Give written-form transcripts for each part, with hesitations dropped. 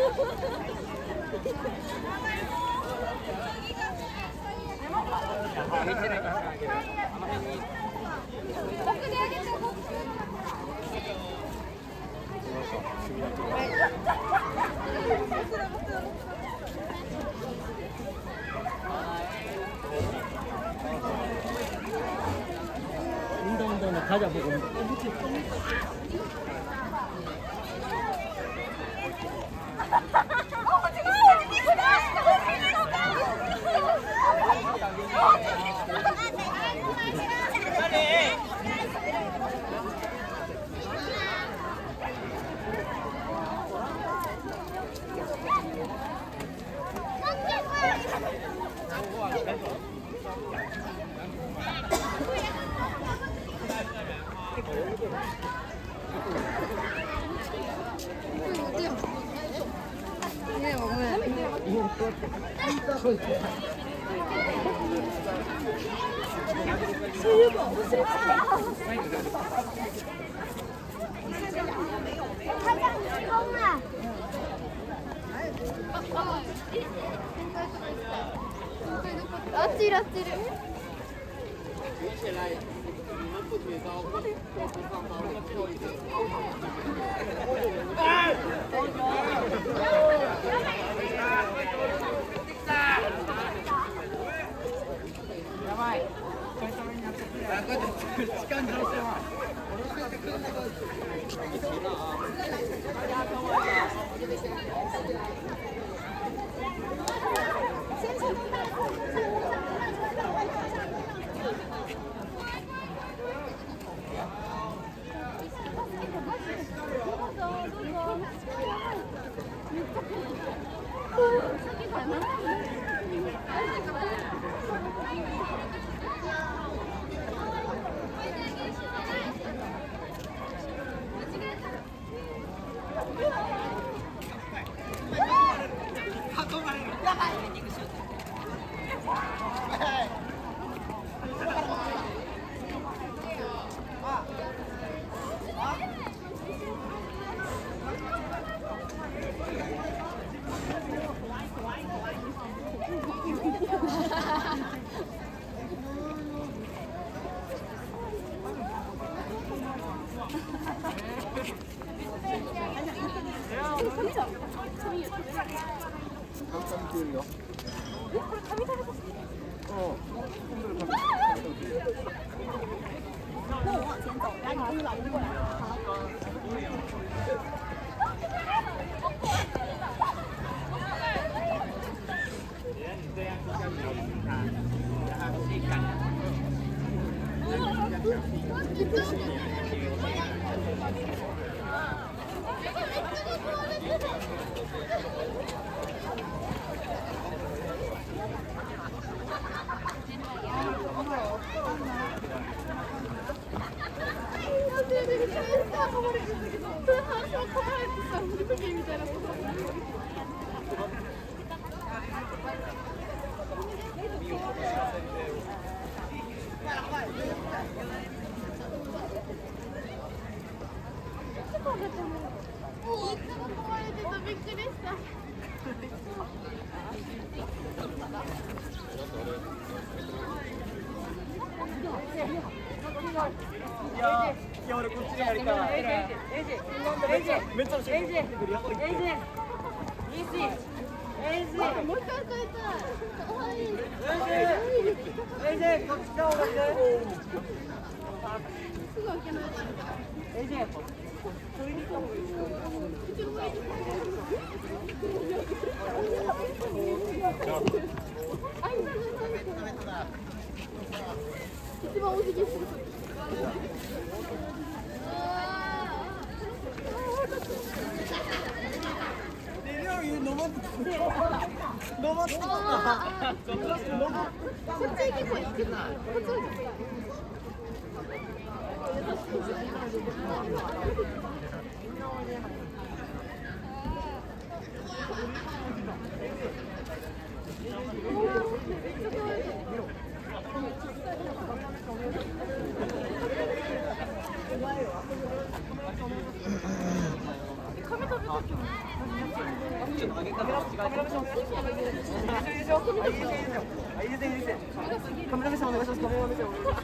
운동 가자 보고. あっちいるあっちいる。 やばい。時間どうしても。いや俺こっちでやりたい。めっちゃ教えてくるよ。もう一回変えたい。かわいい。こっち側がね。すぐ開けない。取りに行った方がいい。一番お辞儀する。登ってきた。こっち結構行くな。こっち。髪食べたっけ？ ちょっと上げたらカメラ目線お願いします。いいですよ。いいですよ。いいですよ。カメラ目線お願いします。カメラ目線お願いします。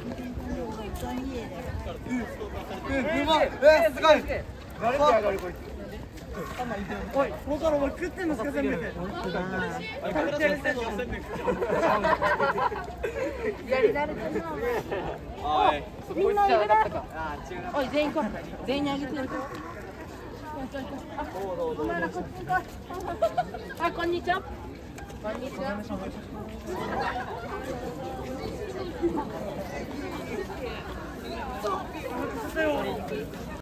うまい。すごい。ガレガレこいつ。おい、ここからお前食ってんのすか、せんべい。カメラ目線のせんべい。 やり慣れてるな。 おい、 みんな上だ。 あ、違う。 おい、全員行こう。全員にあげてる。お前らこっち行こう。あ、こんにちは。こんにちは。